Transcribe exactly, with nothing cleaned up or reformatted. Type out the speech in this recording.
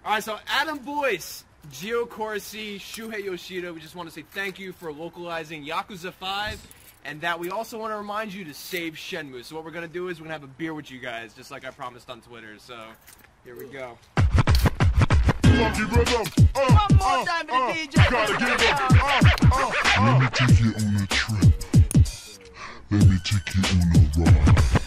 All right, so Adam Boyce, Gio Corsi, Shuhei Yoshida, we just want to say thank you for localizing Yakuza five, and that we also want to remind you to save Shenmue. So what we're going to do is we're going to have a beer with you guys, just like I promised on Twitter. So here we go. Funky rhythm. Uh, One more uh, time for uh, the D J. Gotta give up. Uh, uh, uh. Let me take you on a trip. Let me take you on a ride.